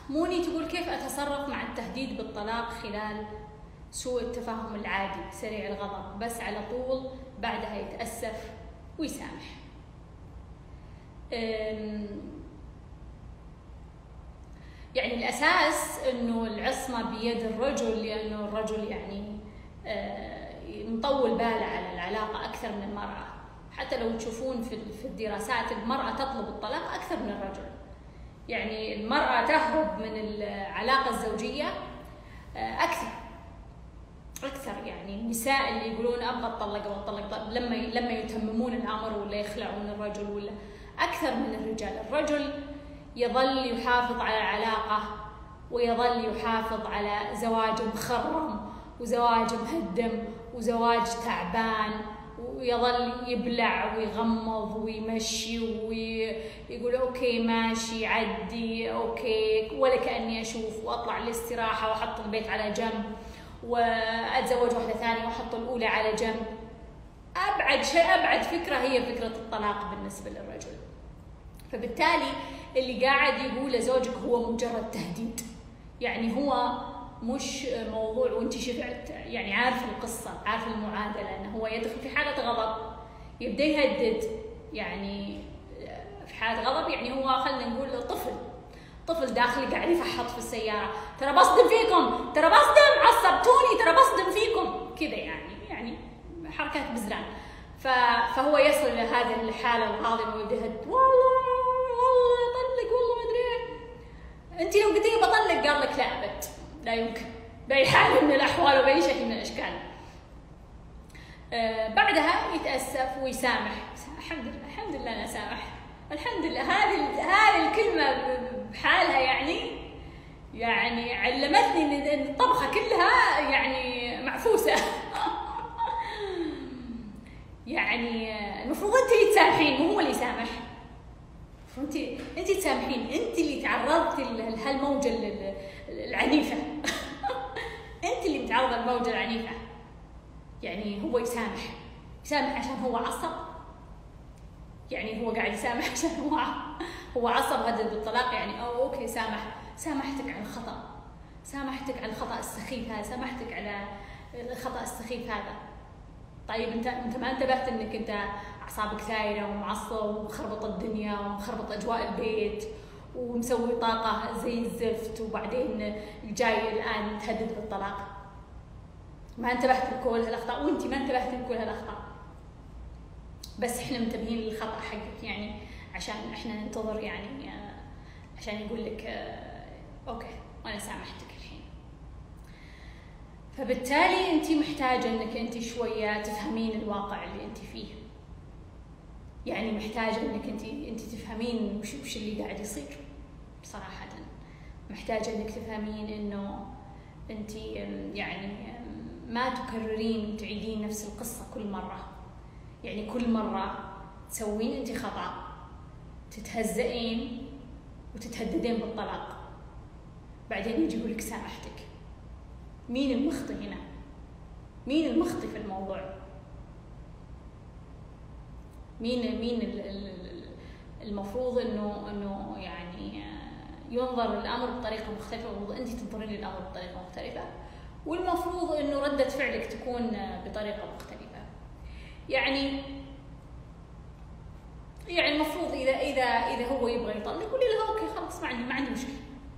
موني تقول كيف أتصرف مع التهديد بالطلاق خلال سوء التفاهم العادي سريع الغضب، بس على طول بعدها يتأسف ويسامح. يعني الأساس إنه العصمة بيد الرجل، لأنه الرجل يعني مطول باله على العلاقة أكثر من المرأة. حتى لو تشوفون في الدراسات المرأة تطلب الطلاق أكثر من الرجل. يعني المرأة تهرب من العلاقة الزوجية أكثر. يعني النساء اللي يقولون أبغى أطلق لما يتممون الأمر ولا يخلعون الرجل ولا أكثر من الرجال. الرجل يظل يحافظ على العلاقة ويظل يحافظ على زواج مخرم وزواج مهدم وزواج تعبان، ويظل يبلع ويغمض ويمشي ويقول أوكي ماشي عدي أوكي ولا كأني أشوف، وأطلع للاستراحة وأحط البيت على جنب وأتزوج واحدة ثانية وأحط الأولى على جنب. أبعد فكرة هي فكرة الطلاق بالنسبة للرجل. فبالتالي اللي قاعد يقوله زوجك هو مجرد تهديد، يعني هو مش موضوع وانت شفعت، يعني عارف القصة، عارف المعادلة، انه هو يدخل في حالة غضب يبدأ يهدد. يعني في حالة غضب يعني هو خلينا نقول طفل داخلي قاعد يفحط في السيارة، ترى بصدم فيكم، ترى بصدم، عصبتوني، ترى بصدم فيكم كذا، يعني حركات بزران. فهو يصل إلى هذه الحالة الغاضبة ويبدأ يهدد، والله طلق، والله ما ادري. انت لو قلتي بطلق قال لك لا ابد، لا يمكن باي حال من الاحوال وباي شكل من الاشكال. بعدها يتاسف ويسامح. الحمد لله انا سامح، الحمد لله. هذه الكلمه بحالها يعني علمتني ان الطبخه كلها يعني معفوسه. يعني المفروض انت اللي تسامحين مو هو اللي يسامح. انت تسامحين، انت اللي تعرضتي لهالموجه العنيفه. انت اللي متعرضه للموجه العنيفه. يعني هو يسامح عشان هو عصب، يعني هو قاعد يسامح عشان هو عصب هدد بالطلاق. يعني اوكي سامحتك على الخطا، سامحتك على الخطا السخيف هذا، سامحتك على الخطا السخيف هذا. طيب انت ما انتبهت انك انت اعصابك ثايره ومعصب ومخربط الدنيا ومخربط اجواء البيت ومسوي طاقه زي الزفت، وبعدين جاي الان تهدد بالطلاق. ما انتبهت لكل هالاخطاء، وانت ما انتبهت لكل هالاخطاء، بس احنا منتبهين للخطا حقك، يعني عشان احنا ننتظر، يعني عشان يقول لك اوكي وانا سامحتك الحين. فبالتالي انت محتاجه انك انت شويه تفهمين الواقع اللي انت فيه. يعني محتاجه انك انت تفهمين وش اللي قاعد يصير صراحه. محتاجه انك تفهمين انه انت يعني ما تكررين تعيدين نفس القصه كل مره. يعني كل مره تسوين انت خطا تتهزئين وتتهددين بالطلاق، بعدين يجي يقول لك سامحتك. مين المخطئ هنا؟ مين المخطئ في الموضوع؟ مين المفروض انه يعني ينظر للامر بطريقه مختلفه، المفروض انت تنظرين للامر بطريقه مختلفه، والمفروض انه رده فعلك تكون بطريقه مختلفه. يعني المفروض اذا هو يبغى يطلق قولي له اوكي خلاص ما عندي مشكله.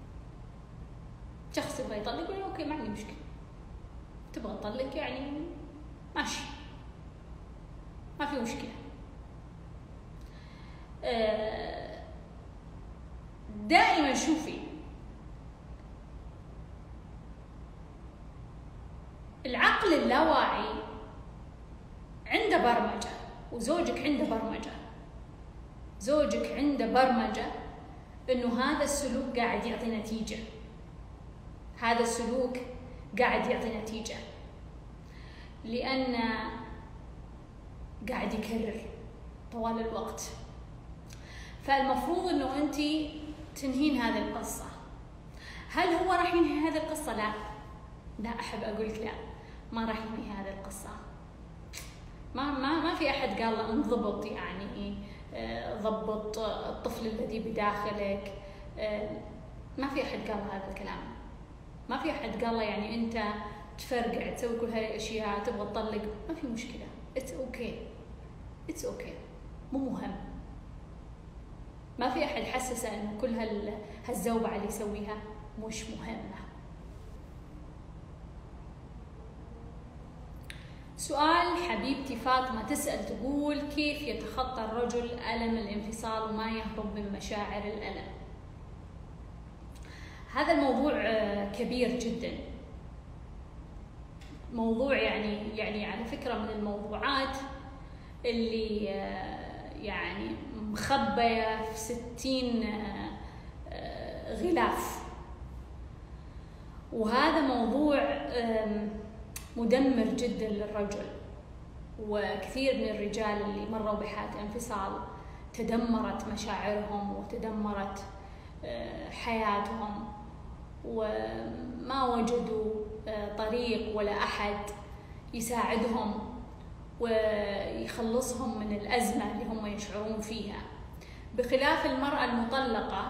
شخص يبغى يطلق قولي اوكي ما عندي مشكله، تبغى تطلق يعني ماشي ما في مشكله. دائما شوفي العقل اللاواعي عنده برمجه، وزوجك عنده برمجه. زوجك عنده برمجه انه هذا السلوك قاعد يعطي نتيجه، هذا السلوك قاعد يعطي نتيجه لأن قاعد يكرر طوال الوقت. فالمفروض انه انت تنهين هذه القصه. هل هو راح ينهي هذه القصه؟ لا احب اقول لك لا، ما راح ينهي هذه القصه. ما في احد قال له انضبط، يعني ضبط الطفل الذي بداخلك. ما في أحد قال هذا الكلام، ما في أحد قال يعني أنت تفرقع تسوي كل هاي الأشياء تبغى تطلق، ما في مشكلة، it's okay مو مهم. ما في أحد حسسه إنه كل هالزوبعة اللي يسويها مش مهمة. سؤال حبيبتي فاطمة تسأل تقول كيف يتخطى الرجل ألم الانفصال وما يهرب من مشاعر الألم؟ هذا الموضوع كبير جدا، موضوع يعني على فكرة من الموضوعات اللي يعني مخبية في 60 غلاف، وهذا موضوع مدمر جدا للرجل. وكثير من الرجال اللي مروا بحالة انفصال تدمرت مشاعرهم وتدمرت حياتهم، وما وجدوا طريق ولا أحد يساعدهم ويخلصهم من الأزمة اللي هم يشعرون فيها. بخلاف المرأة المطلقة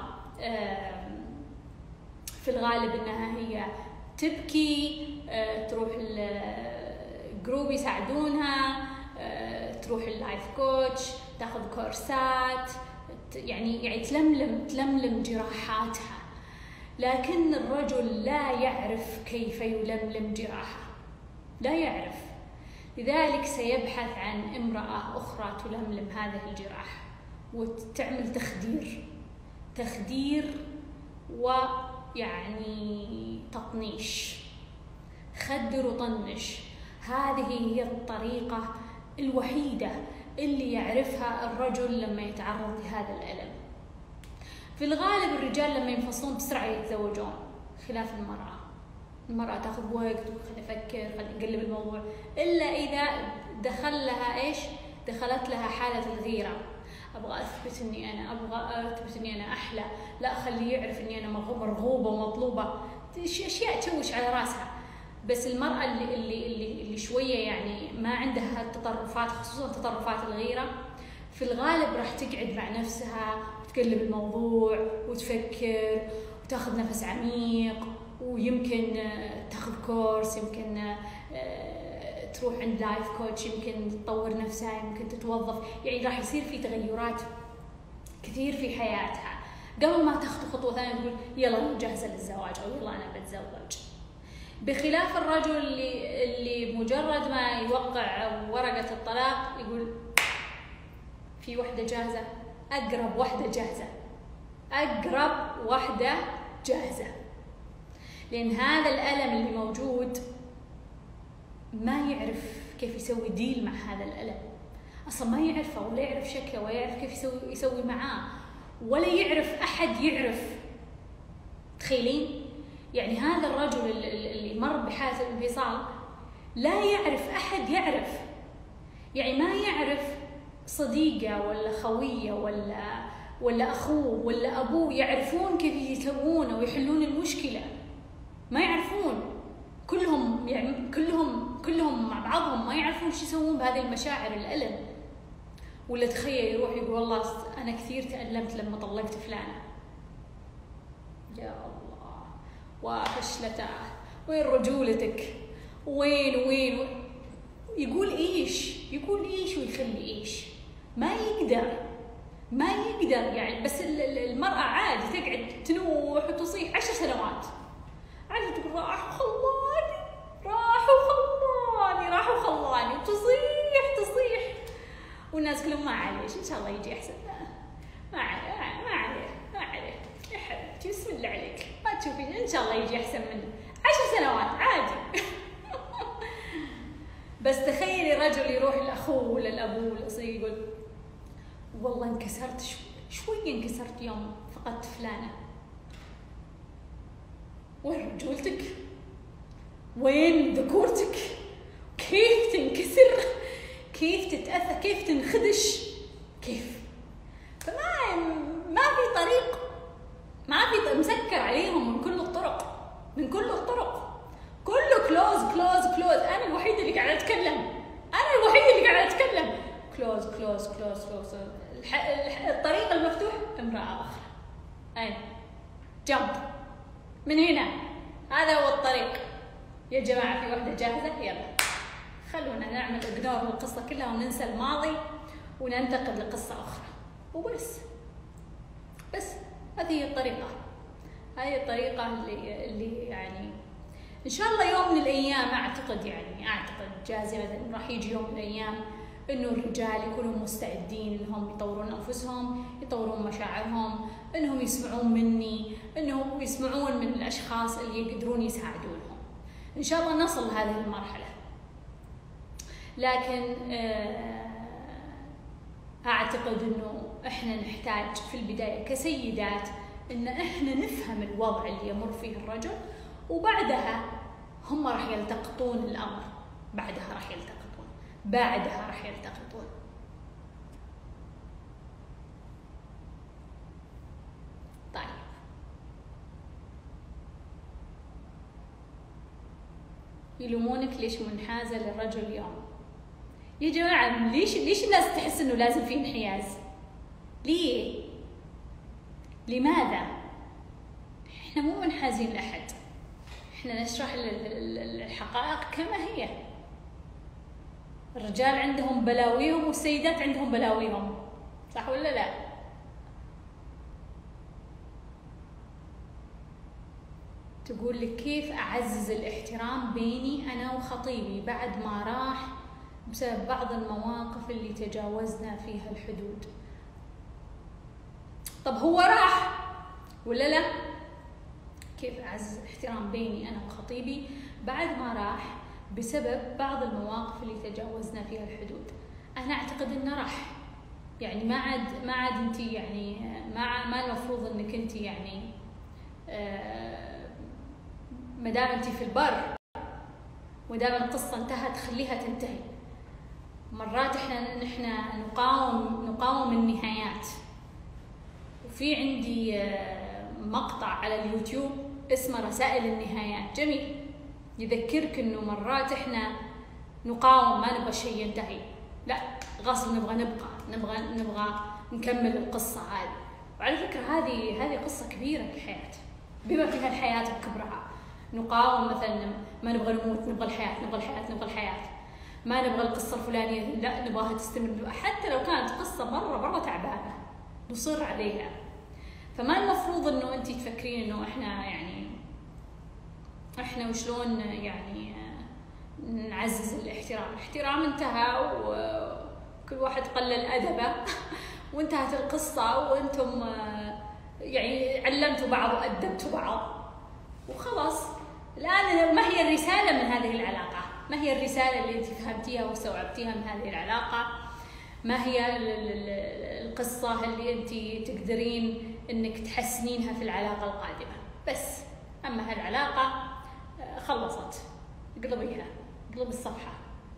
في الغالب إنها هي تبكي، تروح الجروب يساعدونها، تروح اللايف كوتش، تاخذ كورسات، يعني تلملم جراحاتها. لكن الرجل لا يعرف كيف يلملم جراحه، لا يعرف، لذلك سيبحث عن امرأة أخرى تلملم هذه الجراح وتعمل تخدير ويعني تطنيش، خدر وطنش. هذه هي الطريقة الوحيدة اللي يعرفها الرجل لما يتعرض لهذا الألم. في الغالب الرجال لما ينفصلون بسرعة يتزوجون، خلاف المرأة تاخذ وقت وخلي أفكر خلي نقلب الموضوع، إلا إذا دخلت لها حالة الغيرة، أبغى أثبت إني أنا أحلى، لا أخليه يعرف إني أنا مرغوبة ومطلوبة، أشياء تشوش على راسها. بس المرأة اللي شوية يعني ما عندها التطرفات، خصوصا تطرفات الغيرة، في الغالب راح تقعد مع نفسها وتقلب الموضوع وتفكر وتاخذ نفس عميق، ويمكن تاخذ كورس، يمكن تروح عند لايف كوتش، يمكن تطور نفسها، يمكن تتوظف، يعني راح يصير في تغيرات كثير في حياتها قبل ما تاخذ خطوة ثانية تقول يلا أنا جاهزة للزواج أو يلا أنا بتزوج. بخلاف الرجل اللي مجرد ما يوقع ورقة الطلاق يقول في واحدة جاهزة، أقرب واحدة جاهزة، لأن هذا الألم اللي موجود ما يعرف كيف يسوي ديل مع هذا الألم، أصلا ما يعرفه ولا يعرف شكله ولا يعرف كيف يسوي معاه، ولا يعرف أحد يعرف. تخيلين؟ يعني هذا الرجل اللي مر بحالة الانفصال لا يعرف أحد يعرف، يعني ما يعرف صديقة ولا خوية ولا أخوه ولا أبوه يعرفون كيف يسوونه ويحلون المشكلة، ما يعرفون، كلهم مع بعضهم ما يعرفون شو يسوون بهذه المشاعر الألم. ولا تخيل يروح يقول والله أنا كثير تألمت لما طلقت فلانة، يا الله وفشلته، وين رجولتك، وين يقول إيش ويخلي إيش، ما يقدر يعني. بس المرأة عادي تقعد تنوح وتصيح 10 سنوات عادي، تقول راح وخلاني وتصيح والناس كلهم ما عليش، إن شاء الله يجي أحسن، ما عليه يا حبيبتي بسم الله عليك، ما تشوفين إن شاء الله يجي أحسن من 10 سنوات عادي. بس تخيلي رجل يروح لأخوه ولا لأبوه ولا صديق يقول والله انكسرت شوية انكسرت يوم فقدت فلانة. وين رجولتك؟ وين ذكورتك؟ كيف تنكسر؟ كيف تتأثر؟ كيف تنخدش؟ كيف؟ ما في طريق، ما في، مسكر عليهم من كل الطرق، كله كلوز. أنا الوحيدة اللي قاعدة أتكلم، كلوز. الطريق المفتوح امرأة أخرى، أي جمب من هنا هذا هو الطريق يا جماعة. في وحدة جاهزة؟ يلا خلونا نعمل إجنور للقصة كلها وننسى الماضي وننتقل لقصة أخرى وبس. بس هذه هي الطريقة، هذه الطريقة اللي يعني إن شاء الله يوم من الأيام أعتقد جازمة راح يجي يوم من الأيام إنه الرجال يكونوا مستعدين إنهم يطورون أنفسهم، يطورون مشاعرهم، إنهم يسمعون مني، إنهم يسمعون من الأشخاص اللي يقدرون يساعدونهم. إن شاء الله نصل لهذه المرحلة. لكن أعتقد إنه إحنا نحتاج في البداية كسيدات إن إحنا نفهم الوضع اللي يمر فيه الرجل، وبعدها هم راح يلتقطون الأمر، بعدها راح يلتقطون. طيب يلومونك ليش منحازة للرجل اليوم؟ يا جماعة ليش الناس تحس إنه لازم في انحياز؟ ليه؟ لماذا؟ إحنا مو منحازين لأحد، إحنا نشرح الحقائق كما هي. الرجال عندهم بلاويهم والسيدات عندهم بلاويهم، صح ولا لا؟ تقول لك كيف أعزز الاحترام بيني أنا وخطيبي بعد ما راح بسبب بعض المواقف اللي تجاوزنا فيها الحدود. طب هو راح ولا لا؟ كيف أعزز الاحترام بيني أنا وخطيبي بعد ما راح بسبب بعض المواقف اللي تجاوزنا فيها الحدود؟ أنا أعتقد إنه راح، يعني ما عاد أنت يعني ما المفروض إنك أنت يعني ما دام أنت في البر ودام القصة انتهت خليها تنتهي. مرات نحن نقاوم النهايات. وفي عندي مقطع على اليوتيوب اسمه رسائل النهايات، جميل، يذكرك انه مرات احنا نقاوم، ما نبغى الشيء ينتهي، لا غصب نبغى نكمل القصة هذه. وعلى فكرة هذه قصة كبيرة في الحياة، بما فيها الحياة بكبرها. نقاوم مثلا ما نبغى نموت، نبغى الحياة، ما نبغى القصة الفلانية، لا نبغاها تستمر، حتى لو كانت قصة مرة تعبانة نصر عليها. فما المفروض انه انت تفكرين انه احنا وشلون يعني نعزز الاحترام انتهى وكل واحد قلل ادبه وانتهت القصة وانتم يعني علمتوا بعض وأدبتوا بعض وخلاص. الآن ما هي الرسالة من هذه العلاقة؟ ما هي الرسالة اللي انت فهمتيها واستوعبتيها من هذه العلاقة؟ ما هي القصة اللي انت تقدرين انك تحسنينها في العلاقة القادمة؟ بس اما هالعلاقة خلصت، اقلبي الصفحة.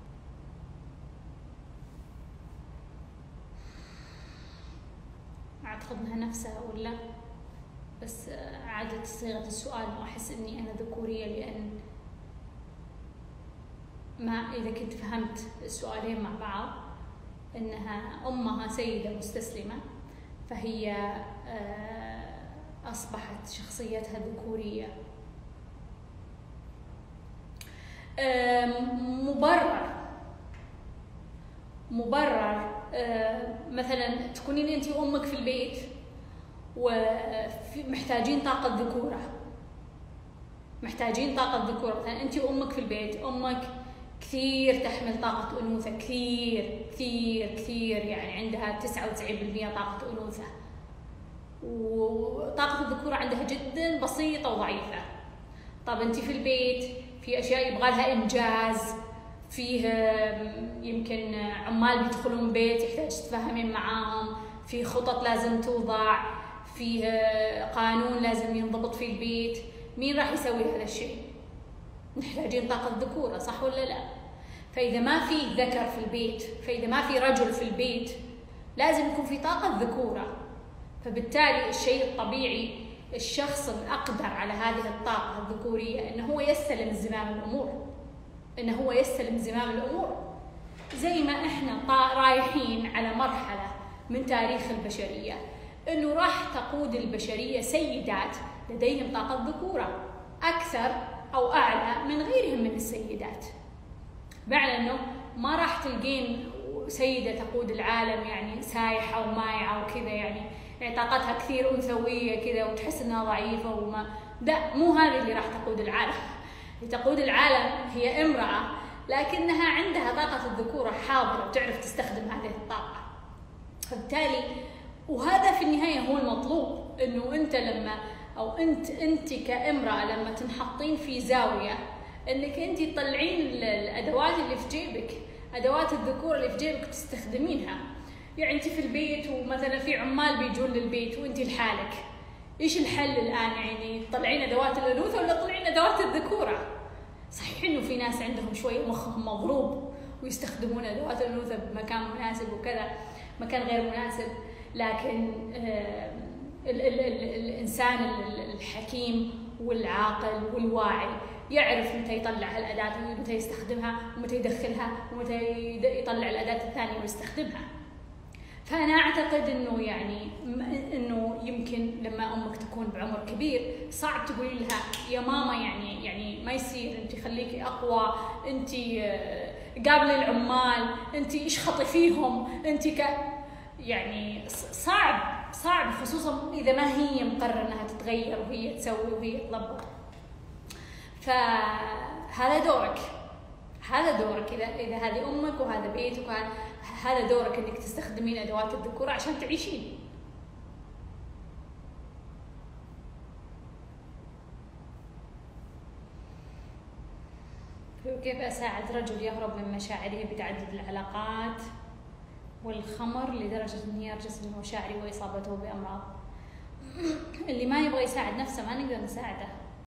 اعتقد انها نفسها ولا بس عادت صيغة السؤال واحس اني انا ذكورية، لان ما اذا كنت فهمت السؤالين مع بعض انها امها سيدة مستسلمة فهي اصبحت شخصيتها ذكورية. مبرر مثلا تكونين انت وامك في البيت ومحتاجين طاقة ذكورة، مثلا انت وامك في البيت، امك كثير تحمل طاقة أنوثة، كثير يعني عندها 99% طاقة أنوثة، وطاقة الذكورة عندها جدا بسيطة وضعيفة. طب انت في البيت في اشياء يبغى لها انجاز، فيه يمكن عمال بيدخلون بيت يحتاج تتفاهمين معاهم، في خطط لازم توضع، فيه قانون لازم ينضبط في البيت. مين راح يسوي هذا الشيء؟ محتاجين طاقة ذكورة، صح ولا لا؟ فإذا ما في ذكر في البيت، فإذا ما في رجل في البيت لازم يكون في طاقة ذكورة. فبالتالي الشيء الطبيعي الشخص الأقدر على هذه الطاقة الذكورية إنه هو يستلم زمام الأمور، زي ما إحنا رايحين على مرحلة من تاريخ البشرية إنه راح تقود البشرية سيدات لديهم طاقة ذكورة أكثر أو أعلى من غيرهم من السيدات. معنى أنه ما راح تلقين سيدة تقود العالم يعني سايحة ومايعة وكذا، يعني طاقتها كثير أنثوية كذا وتحس أنها ضعيفة وما لا، مو هذه اللي راح تقود العالم. اللي تقود العالم هي امرأة لكنها عندها طاقة الذكورة حاضرة وتعرف تستخدم هذه الطاقة. فبالتالي وهذا في النهاية هو المطلوب، انه انت لما او انت كامرأة لما تنحطين في زاوية انك انت تطلعين الادوات اللي في جيبك، ادوات الذكورة اللي في جيبك تستخدمينها. يعني انت في البيت ومثلا في عمال بيجون للبيت وانت لحالك، ايش الحل الان؟ يعني تطلعين ادوات الانوثة ولا تطلعين ادوات الذكورة؟ صحيح انه في ناس عندهم شوية مخهم مضروب ويستخدمون ادوات الانوثة بمكان مناسب وكذا مكان غير مناسب، لكن الانسان الحكيم والعاقل والواعي يعرف متى يطلع هالاداة ومتى يستخدمها ومتى يدخلها ومتى يطلع الاداة الثانية ويستخدمها. فأنا أعتقد إنه يعني إنه يمكن لما أمك تكون بعمر كبير صعب تقولي لها يا ماما يعني ما يصير، أنت خليكي أقوى، أنت قابلي العمال، أنت اشخطي فيهم، أنت يعني صعب خصوصا إذا ما هي مقررة إنها تتغير وهي تسوي وهي تضبط. فهذا دورك، إذا هذه أمك وهذا بيتك هذا دورك انك تستخدمين ادوات الذكورة عشان تعيشين. كيف اساعد رجل يهرب من مشاعره بتعدد العلاقات والخمر لدرجة ان يرجس من مشاعره واصابته بامراض؟ اللي ما يبغى يساعد نفسه ما نقدر نساعده.